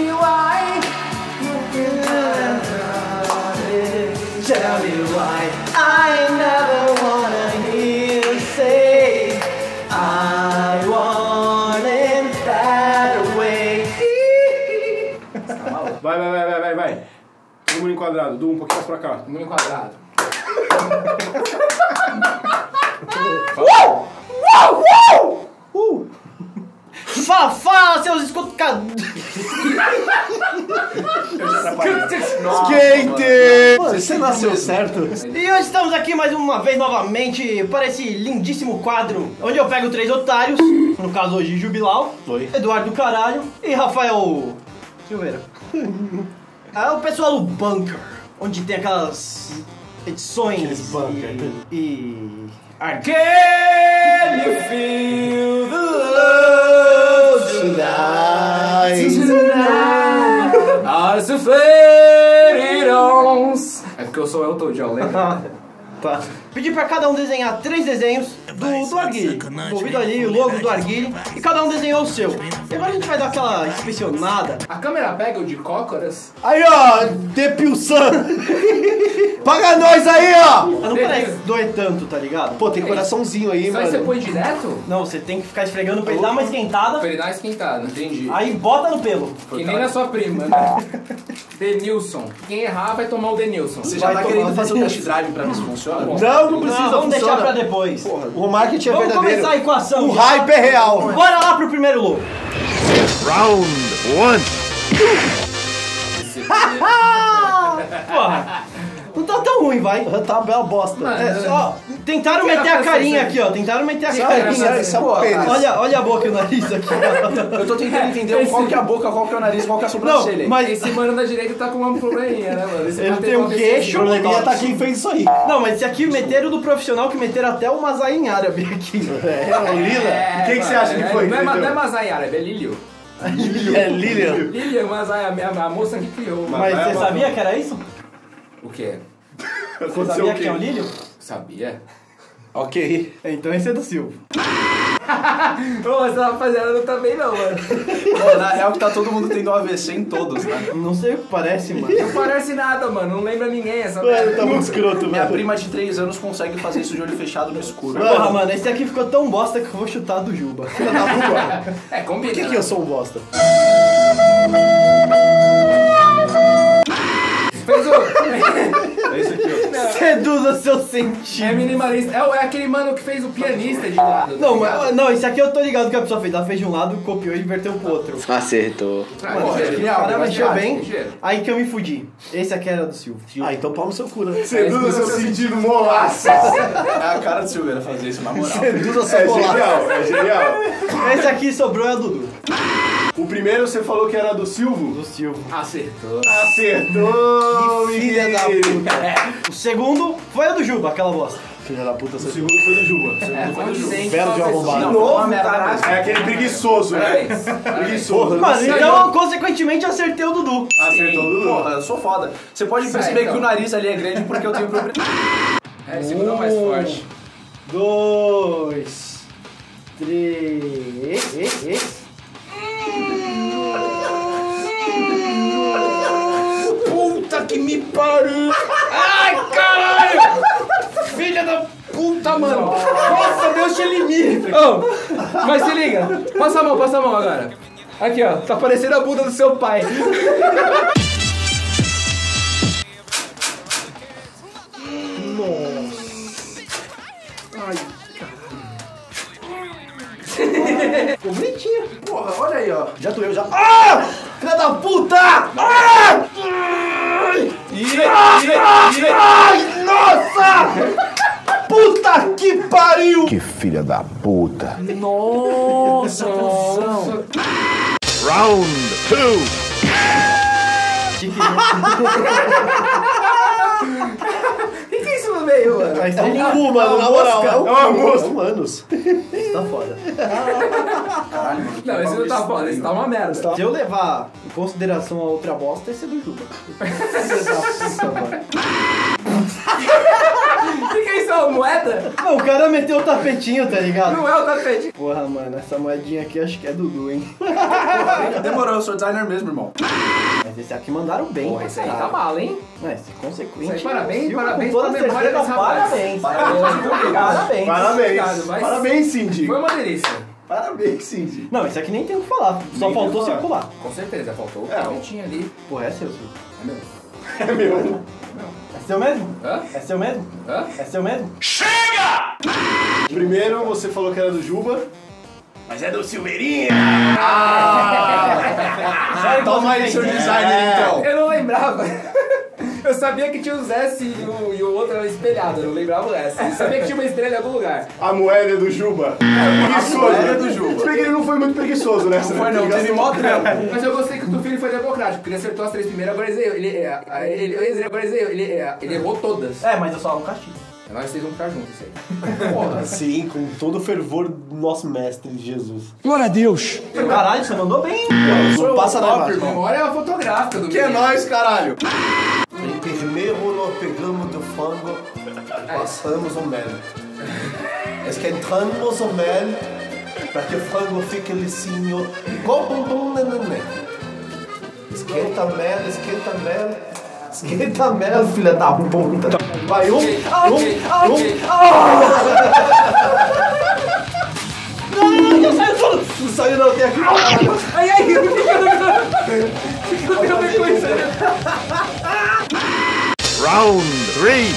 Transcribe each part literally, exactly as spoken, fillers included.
me why. Tell me why. I never wanna hear you say I want it that way. Vai, vai, vai, vai, vai, vai. Todo mundo enquadrado. Du, um pouquinho mais pra cá. Todo mundo enquadrado. Uou! Uou! Uou! Uh! Fala, fala, seus escutadores! Skate! Você nasceu certo? E hoje estamos aqui mais uma vez novamente para esse lindíssimo quadro onde eu pego três otários, no caso hoje Jubilau, Oi. Eduardo do Caralho e Rafael Silveira. É o pessoal do Bunker, onde tem aquelas edições bunker. e... e... Can you feel the love tonight? Tonight. As the faded ons. É porque eu sou Elton John, lembra? Tá. Pedi pra cada um desenhar três desenhos do, do Arguile. Envolvido ali o logo do Arguile. E cada um desenhou o seu. E agora a gente vai dar aquela inspecionada. A câmera pega o de cócoras? Aí, ó, Depilsan! Paga nós aí, ó! Mas não parece doer tanto, tá ligado? Pô, tem coraçãozinho aí, Só mano. você põe direto? Não, você tem que ficar esfregando pra ele dar uma esquentada. Pra ele dar uma esquentada, entendi. Aí bota no pelo. Que nem na sua prima, né? Denilson. Quem errar vai tomar o Denilson. Você já Vai tá tomar querendo o fazer o Denilson. test drive pra ver se funciona? Não, não precisa, Não, vamos deixar funciona. pra depois. O marketing é Vamos verdadeiro. começar a equação. O hype é real. Bora lá pro primeiro logo. Round one. Porra, não tá tão ruim, vai. Tá uma bela bosta. Mano, É, só, tentaram Que meter era a pra carinha ser aqui, ó. Tentaram meter a Isso é- carinha. isso é um pênis. Olha, olha a boca e o nariz aqui. Eu tô tentando entender qual que é a boca, qual que é o nariz, qual que é a sobrancelha. Não, mas... Esse mano da direita tá com uma probleminha, né, mano? Esse Ele bateu tem um uma vez queixo. O probleminha tá quem fez isso aí. Não, mas esse aqui meteram do profissional que meteram até o Mazai em árabe aqui. É, o Lila. É, Quem que você mano, acha que é, foi? Não é, ma- entendeu? não é Mazai árabe, é Lilio. É Lilian. Lilian Mazai, a, a, a moça que criou. Mas vai, você vai, sabia que era isso? O quê? Você Aconteceu sabia o quê? que é o Lílio? Sabia? Ok. Então esse é do Silvio. Ô, essa rapaziada não tá bem não, mano. Pô, na real que tá todo mundo tendo um A V C em todos, né? Não sei o que parece, mano. Não parece nada, mano. Não lembra ninguém essa Mano, merda. tá muito escroto, Minha mano. prima de três anos consegue fazer isso de olho fechado no escuro. Porra, mano, esse aqui ficou tão bosta que eu vou chutar do Juba. Filha da puta. É, combina. Por que que eu sou um bosta? Fez o... É esse aqui, ó. Seduza seu É sentido. minimalista. É, o- é aquele mano que fez o pianista de lado. Não, tá ligado? mas, não, esse aqui eu tô ligado que a pessoa fez. Ela fez de um lado, copiou e inverteu pro outro. Acertou. Ah, Mano, ligeiro. o cara Ligeiro, mexeu bem, ligeiro. aí que eu me fudi. Esse aqui era do Silvio. Ah, então pau no seu cu, né? Seduza seu sentido molaça. É a cara do Silveira fazer isso, na moral. Seduza seu É bolaço. genial, é genial. Esse aqui sobrou é a Dudu. O primeiro você falou que era do Silvio? Do Silvio. Acertou. Acertou, Filha da puta. O segundo foi a do Juba, aquela bosta. Filha da puta, O você... segundo foi do Juba. É, condizente Belo com a de pessoa. arrombado. Não, De novo, uma merda caralho. mesmo. É aquele preguiçoso, né? Parabéns. Preguiçoso. Mano, Isso aí, então, ó. consequentemente, eu acertei o Dudu. Acertou o Dudu. Porra, eu sou foda. Você pode Isso perceber aí, então. que o nariz ali é grande porque eu tenho propriedade. É, esse mano é o mais forte. Dois, três. Puta que me pariu! Ai, caralho! Filha da puta, mano! Nossa, Deus te limite! Oh, mas se liga, passa a mão, passa a mão agora. Aqui, ó, tá parecendo a bunda do seu pai. Ficou bonitinho. Porra, olha aí, ó. Já doeu, já... Ah! Filha da puta! Ah! Ai, nossa! Puta que pariu! Que filha da puta. Nossa, cuzão. Round two. O que, que é isso no meio, mano? Mas tá É um ligado? cu, mano, na moral. É um É uma cu, mosca. é um anos. Esse tá foda. Não, esse não tá foda, esse tá uma merda. Se eu levar em consideração a outra bosta, esse é do Juba. Filha da puta, mano. O que, que é isso? É uma moeda? Não, o cara meteu o tapetinho, tá ligado? Não é o tapete. Porra, mano, essa moedinha aqui acho que é Dudu, hein? Demorou, eu sou designer mesmo, irmão. Mas esse aqui mandaram bem. Porra, pra esse aí caralho. tá mal, hein? Mas, consequente. Isso aí, parabéns, Silvio, parabéns com toda pela memória certeza, desse rapaz. Parabéns. Parabéns, muito obrigado. Parabéns. Parabéns. Obrigado, mas- Parabéns, Cindy. Foi uma delícia. Parabéns, Cindy. Não, isso aqui nem tem o que falar. Só Nem faltou tem o que circular. Com certeza, faltou o É. tapetinho ali. Porra, é seu, Silvio. É meu. É meu. É seu mesmo? Hã? É seu mesmo? Hã? É seu mesmo? Primeiro você falou que era do Juba. Mas é do Silveirinha. Toma aí seu designer, então. Eu não lembrava. Eu sabia que tinha os S e o, e o outro era espelhado, eu não lembrava o S. Eu sabia que tinha uma estrela em algum lugar. A moeda é do Juba. Preguiçoso. moeda é né? do Juba. Se bem que ele não foi muito preguiçoso nessa. Foi não, teve mó trampo. Mas eu gostei que o Tufini foi democrático, porque ele acertou as três primeiras, agora ele, ele, ele, ele, ele, agora ele, ele, ele errou todas. É, mas eu só um castigo. Nós vocês vão ficar juntos, isso aí. Porra. Sim, com todo o fervor do nosso mestre Jesus. Caralho, você mandou bem. Não passa nada. Memória fotográfica do Que é menino. nóis, caralho. Primeiro nós pegamos do frango, passamos o mel. Esquentamos o mel para que o frango fique lisinho, como um neném. Esquenta mel, esquenta mel, esquenta mel, filha da puta. Vai um, um, um. Não saiu tudo! Não saiu não, tem aqui. Ai, ai, o que que eu não... O que que eu tenho a ver com isso? Round three.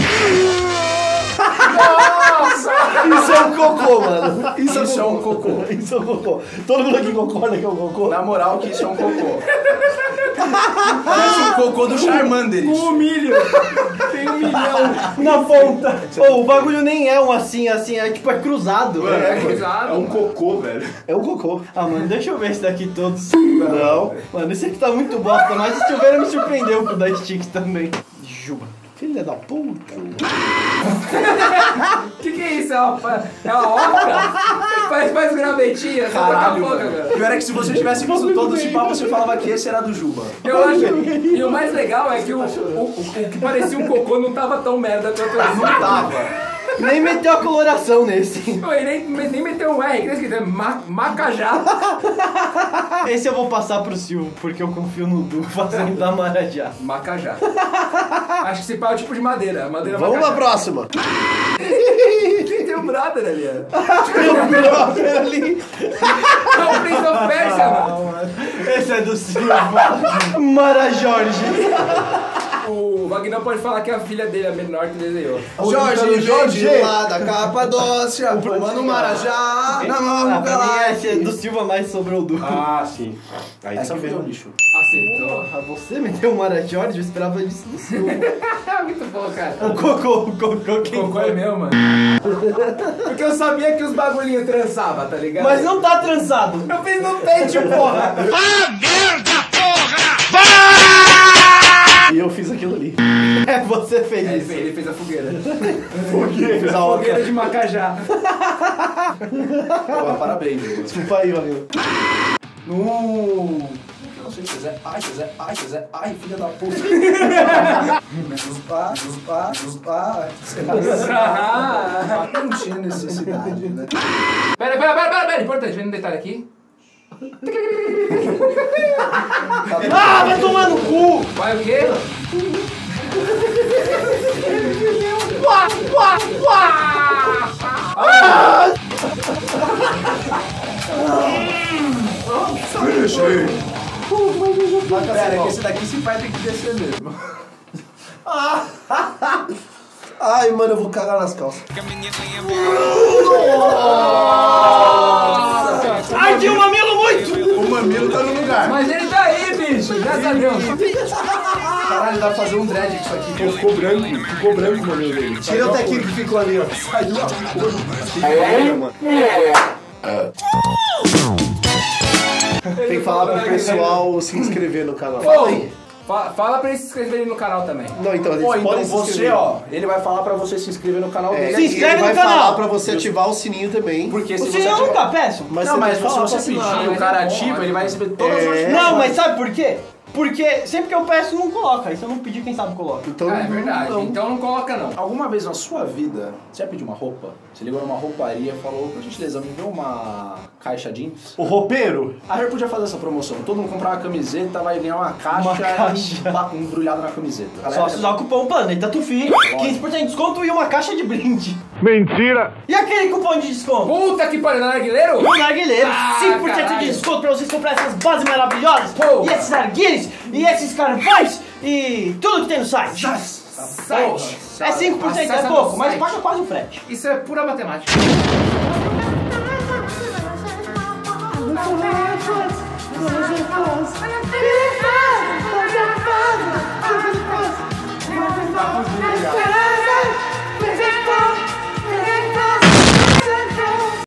Isso é um cocô, mano. Isso, Isso é um cocô. Isso é um cocô. Todo mundo aqui concorda que é um cocô? Na moral que isso é um cocô. Parece um cocô do Charmander. Um milho. Tem um milhão. Na ponta. Ô, o bagulho nem é um assim, assim, é tipo, é cruzado. É cruzado. É um cocô, velho. É um cocô. Ah, mano, deixa eu ver esse daqui todos. Não. Mano, esse aqui tá muito bosta, mas o Silveira me surpreendeu com o da Stick também. Juba. Filha da puta. O que que é isso? É uma, é uma orca? Faz, faz gravetinha, só taca Caralho, fogo, mano. cara. Pior é que se você tivesse visto todo esse papo, você falava que esse era do Juba. Eu acho. E o mais legal é que o, o, o, o que parecia um cocô não tava tão merda quanto esse. Não tava. Nem meteu a coloração nesse. Não, ele nem, nem meteu um R, que tá escrito, é ma, Macajá. Esse eu vou passar pro Silvio, porque eu confio no Du fazendo da Marajá. Macajá. Acho que esse pau é o tipo de madeira. Madeira Vamos macajá. pra próxima. Quem tem o brother ali? ó? ali. É o Prince of Persia, mano. Esse é do Silva. Mara Jorge. O Wagner pode falar que é a filha dele, a menor que desenhou. Jorge, Jorge. Jorge, lá da Capadócia, tomando Marajá, na mão Ah, do pra mim galá. esse é do Silva, mais sobrou o Du. Ah, sim. Aí Essa tem que foi ver. um lixo. Acertou. Ah, você meteu o Mara Jorge, eu esperava disso do Silva. Muito bom, cara. O cocô, o cocô, quem Cocô é foi? meu, mano. Porque eu sabia que os bagulhinhos trançavam, tá ligado? Mas não tá trançado. Eu fiz no peito, porra. E eu fiz aquilo ali. É, você fez É, isso. ele fez a fogueira. Fiz a Fogueira outra. de Macajá. Pô, parabéns, Juba. Desculpa aí, Wagner. No... Não sei, Zé. Ai, Zé. Ai, Zé. Ai, filha da puta. Ah, ah, ah. Não tinha necessidade, né? Pera, pera, pera, pera, pera. Importante, vem um detalhe aqui. Ah, vai tomar no cu! Vai o quê? Pera, é que esse daqui se pai tem que descer mesmo. Ai, mano, eu vou cagar nas calças. Ai, tinha um mamilo muito! O mamilo tá no lugar. Mas ele tá aí, bicho. Graças a Deus. Caralho, dá pra fazer um dread com isso aqui. Ficou branco. Ficou branco o mamilo dele. Tira o tequinho que ficou ali, ó. Saiu a cor. Tem que falar pro pessoal se inscrever no canal. Fala aí. Fa- Fala pra eles se inscreverem no canal também. Não, então eles Pô, então podem se você, inscrever. ó, ele vai falar pra você se inscrever no canal É, dele. Se e inscreve ele vai no canal. falar pra você ativar o sininho também. Porque se O você senhor ativar- não tá péssimo? Mas Não, você mas tem que se falar você pra assinar. pedir, o mas cara é bom, ativa, é ele vai bom. receber todas as É. notificações. Não, mas sabe por quê? Porque sempre que eu peço, não coloca. E se eu não pedir, quem sabe coloca. Então, Ah, é verdade. não. Então não coloca não. Alguma vez na sua vida, você já pediu uma roupa? Você ligou numa rouparia e falou, por gentileza, me dê uma caixa jeans? O roupeiro? A gente podia fazer essa promoção. Todo mundo comprar uma camiseta, vai ganhar uma caixa, Uma caixa. ba- embrulhada na camiseta. Só se usar o cupom Planeta Tufi, quinze por cento de desconto e uma caixa de brinde. Mentira! E aquele cupom de desconto? Puta que pariu, narguileiro? O narguileiro, Ah, cinco por cento de caralho. desconto pra vocês comprarem essas bases maravilhosas. Pô. E esses narguilhos, e esses carvões, e tudo que tem no site. Site. É cinco por cento, é Acessa pouco, no mas site. paga quase o frete. Isso é pura matemática. Forever, forever, forever, forever,